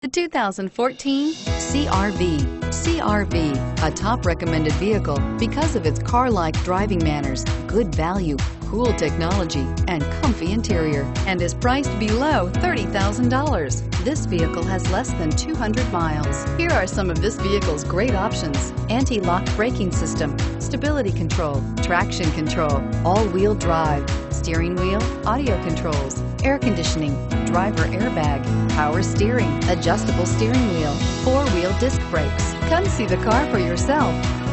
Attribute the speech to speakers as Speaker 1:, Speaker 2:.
Speaker 1: The 2014 CR-V. CR-V, a top recommended vehicle because of its car-like driving manners, good value, cool technology, and comfy interior, and is priced below $30,000. This vehicle has less than 200 miles. Here are some of this vehicle's great options: anti-lock braking system, stability control, traction control, all-wheel drive, steering wheel audio controls, air conditioning, driver airbag, power steering, adjustable steering wheel, four-wheel disc brakes. Come see the car for yourself.